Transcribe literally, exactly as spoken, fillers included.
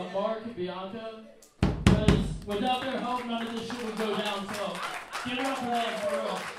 uh, Mark and Bianca, because without their help, none of this shit would go down. So give it up for them, for real.